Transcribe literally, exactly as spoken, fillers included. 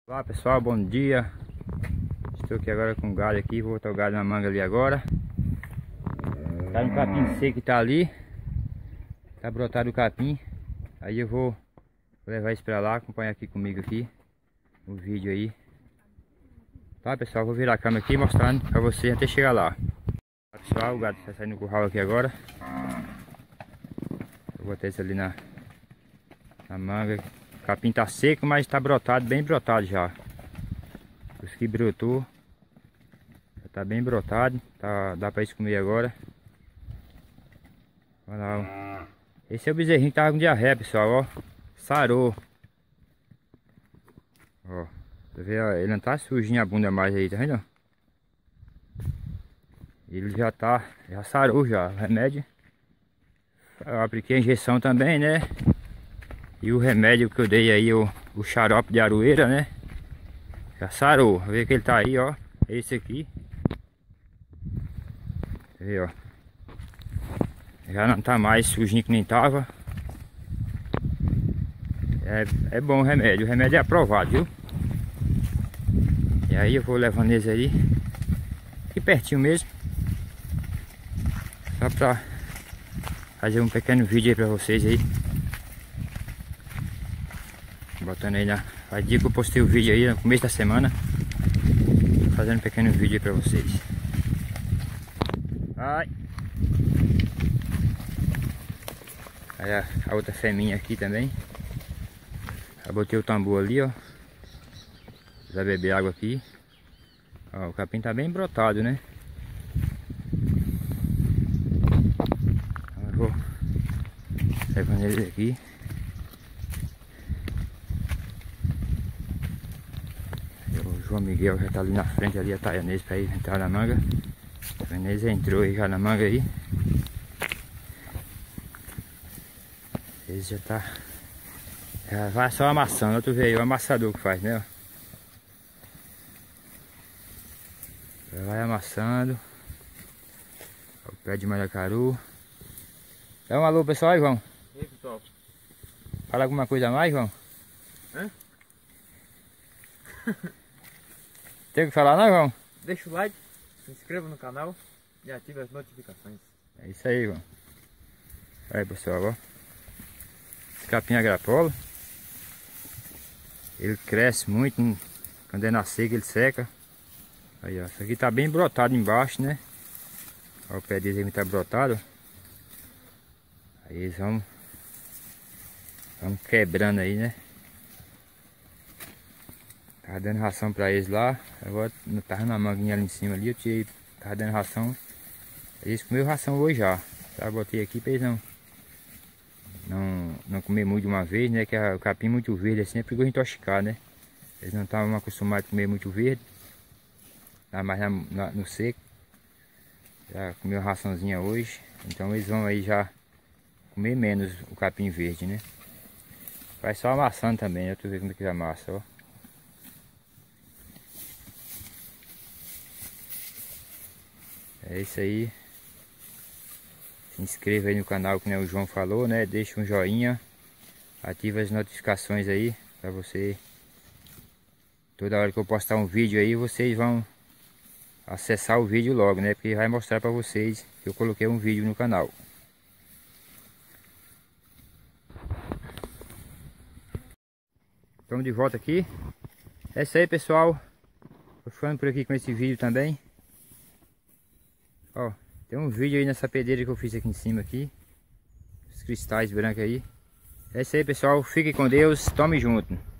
Olá pessoal, bom dia. Estou aqui agora com o galho aqui, vou botar o galho na manga ali agora. Tá no capim seco que tá ali. Tá brotado o capim. Aí eu vou levar isso pra lá, acompanhar aqui comigo aqui o vídeo aí. Tá pessoal, vou virar a câmera aqui mostrando pra vocês até chegar lá. Tá, pessoal, o gado tá saindo do curral aqui agora. Vou botar isso ali na, na manga. O capim tá seco, mas tá brotado, bem brotado já. Os que brotou já tá bem brotado, tá, dá pra isso comer agora. Olha lá, ó. Esse é o bezerrinho que tava com diarreia, pessoal, ó. Sarou. Ó, tá vendo? Ele não tá sujinho a bunda mais aí, tá vendo? Ele já tá, já sarou já, o remédio. Eu apliquei a injeção também, né? E o remédio que eu dei aí, o, o xarope de aroeira, né? Já sarou. Vê que ele tá aí, ó. Esse aqui. Vê, ó. Já não tá mais sujinho que nem tava. É, é bom o remédio. O remédio é aprovado, viu? E aí eu vou levando eles aí. Aqui pertinho mesmo. Só pra fazer um pequeno vídeo aí pra vocês aí. Botando aí na... Faz dia que eu postei o vídeo aí no começo da semana. Fazendo um pequeno vídeo aí pra vocês. Ai. Aí a, a outra fêmea aqui também. Já botei o tambor ali, ó. Já beber água aqui. Ó, o capim tá bem brotado, né? Eu vou levando ele aqui. O João Miguel já tá ali na frente, ali a Taianese pra ir entrar na manga. A Taianese entrou aí já na manga aí. Ele já tá... Já vai só amassando, outro veio, o amassador que faz, né? Já vai amassando. O pé de Mandacaru. Dá um alô pessoal aí, João. E aí, pessoal? Fala alguma coisa a mais, João? Hã? Tem o que falar não, João? Deixa o like, se inscreva no canal e ative as notificações. É isso aí, João. Aí pessoal, ó. Esse capim agrapolo. Ele cresce muito. Quando é na seca ele seca. Aí ó, isso aqui tá bem brotado embaixo, né? Ó, o pé deles aí tá brotado. Aí eles vão Vamos quebrando aí, né? Tava dando ração pra eles lá. Agora não tava na manguinha ali em cima ali. Eu tirei, tava dando ração. Eles comeram ração hoje já. Já botei aqui pra eles não Não, não comer muito de uma vez, né? Que a, o capim muito verde assim é perigoso intoxicar, né? Eles não estavam acostumados a comer muito verde. Tá mais na, na, no seco. Já comeu raçãozinha hoje. Então eles vão aí já comer menos o capim verde, né? Vai só amassando também, né? Tu vê como é que amassa, ó. É isso aí. Se inscreva aí no canal, que nem o João falou, né? Deixa um joinha. Ativa as notificações aí. Pra você. Toda hora que eu postar um vídeo aí, vocês vão acessar o vídeo logo, né? Porque vai mostrar pra vocês que eu coloquei um vídeo no canal. Estamos de volta aqui. É isso aí, pessoal. Tô ficando por aqui com esse vídeo também. Ó, tem um vídeo aí nessa pedreira que eu fiz aqui em cima aqui. Os cristais brancos aí. É isso aí, pessoal. Fiquem com Deus. Tome junto.